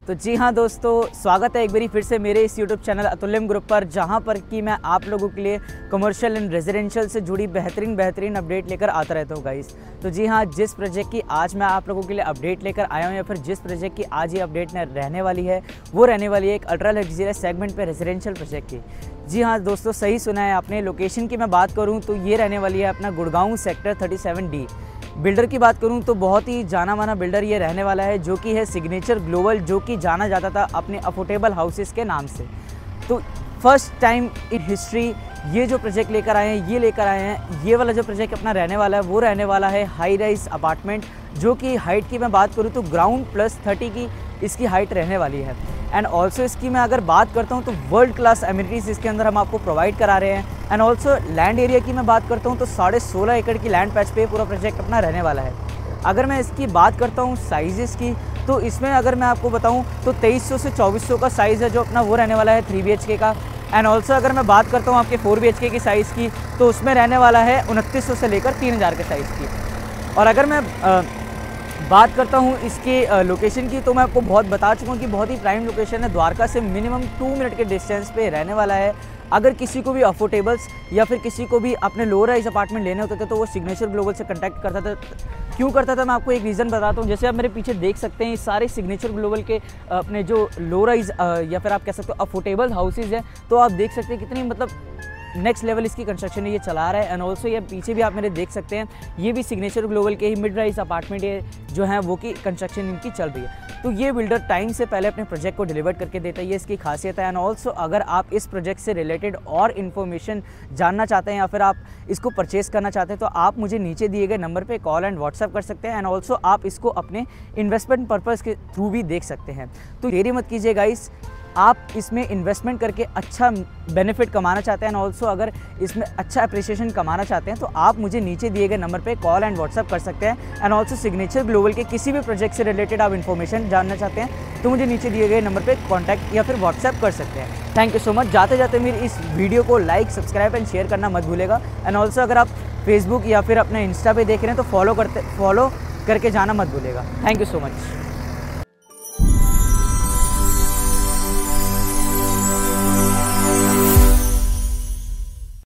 तो जी हाँ दोस्तों, स्वागत है एक बारी फिर से मेरे इस यूट्यूब चैनल अतुल्यम ग्रुप पर, जहाँ पर कि मैं आप लोगों के लिए कमर्शियल एंड रेजिडेंशियल से जुड़ी बेहतरीन अपडेट लेकर आता रहता हूँ गाइस। तो जी हाँ, जिस प्रोजेक्ट की आज मैं आप लोगों के लिए अपडेट लेकर आया हूँ या फिर जिस प्रोजेक्ट की आज ये अपडेट रहने वाली है वो रहने वाली है एक अल्ट्रा लग्जरियस सेगमेंट पे रेजिडेंशियल प्रोजेक्ट की। जी हाँ दोस्तों, सही सुना है आपने। लोकेशन की मैं बात करूँ तो ये रहने वाली है अपना गुड़गांव सेक्टर 37D। बिल्डर की बात करूं तो बहुत ही जाना माना बिल्डर ये रहने वाला है, जो कि है सिग्नेचर ग्लोबल, जो कि जाना जाता था अपने अफोर्डेबल हाउसेस के नाम से। तो फर्स्ट टाइम इन हिस्ट्री ये जो प्रोजेक्ट लेकर आए हैं, ये वाला जो प्रोजेक्ट अपना रहने वाला है वो रहने वाला है हाई राइज अपार्टमेंट, जो कि हाइट की मैं बात करूँ तो ग्राउंड प्लस 30 की इसकी हाइट रहने वाली है। एंड ऑल्सो इसकी मैं अगर बात करता हूँ तो वर्ल्ड क्लास एमिनिटीज़ इसके अंदर हम आपको प्रोवाइड करा रहे हैं। एंड ऑल्सो लैंड एरिया की मैं बात करता हूँ तो 16.5 एकड़ की लैंड पैच पे पूरा प्रोजेक्ट अपना रहने वाला है। अगर मैं इसकी बात करता हूँ साइज़ की, तो इसमें अगर मैं आपको बताऊँ तो 2300 से 2400 का साइज़ है जो अपना वो रहने वाला है 3 BHK का। एंड ऑल्सो अगर मैं बात करता हूँ आपके 4 BHK की साइज़ की, तो उसमें रहने वाला है 2900 से लेकर 3000 के साइज़ की। और अगर मैं बात करता हूँ इसके लोकेशन की, तो मैं आपको बहुत बता चुका हूँ कि बहुत ही प्राइम लोकेशन है। द्वारका से मिनिमम 2 मिनट के डिस्टेंस पे रहने वाला है। अगर किसी को भी अफोर्डेबल्स या फिर किसी को भी अपने लो राइज अपार्टमेंट लेने होते थे तो वो सिग्नेचर ग्लोबल से कांटेक्ट करता था। क्यों करता था, मैं आपको एक रीज़न बताता हूँ। जैसे आप मेरे पीछे देख सकते हैं, ये सारे सिग्नेचर ग्लोबल के अपने जो लो राइज या फिर आप कह सकते हो अफोर्डेबल हाउसेज हैं, तो आप देख सकते हैं कितनी मतलब नेक्स्ट लेवल इसकी कंस्ट्रक्शन ये चला रहा है। एंड ऑल्सो ये पीछे भी आप मेरे देख सकते हैं, ये भी सिग्नेचर ग्लोबल के ही मिड राइज अपार्टमेंट ये जो है वो की कंस्ट्रक्शन इनकी चल रही है। तो ये बिल्डर टाइम से पहले अपने प्रोजेक्ट को डिलीवर करके देता है, ये इसकी खासियत है। एंड ऑल्सो अगर आप इस प्रोजेक्ट से रिलेटेड और इन्फॉर्मेशन जानना चाहते हैं या फिर आप इसको परचेज़ करना चाहते हैं, तो आप मुझे नीचे दिए गए नंबर पे कॉल एंड व्हाट्सएप कर सकते हैं। एंड ऑल्सो आप इसको अपने इन्वेस्टमेंट पर्पज़ के थ्रू भी देख सकते हैं। तो देरी मत कीजिए गाइस, आप इसमें इन्वेस्टमेंट करके अच्छा बेनिफिट कमाना चाहते हैं एंड ऑल्सो अगर इसमें अच्छा अप्रिसिएशन कमाना चाहते हैं, तो आप मुझे नीचे दिए गए नंबर पे कॉल एंड व्हाट्सएप कर सकते हैं। एंड ऑल्सो सिग्नेचर ग्लोबल के किसी भी प्रोजेक्ट से रिलेटेड आप इन्फॉर्मेशन जानना चाहते हैं तो मुझे नीचे दिए गए नंबर पे कॉन्टैक्ट या फिर व्हाट्सएप कर सकते हैं। Thank you so much. जाते जाते मेरी इस वीडियो को लाइक, सब्सक्राइब एंड शेयर करना मत भूलेगा। एंड ऑल्सो अगर आप फेसबुक या फिर अपने इंस्टा पे देख रहे हैं तो फॉलो करके जाना मत भूलेगा। Thank you so much.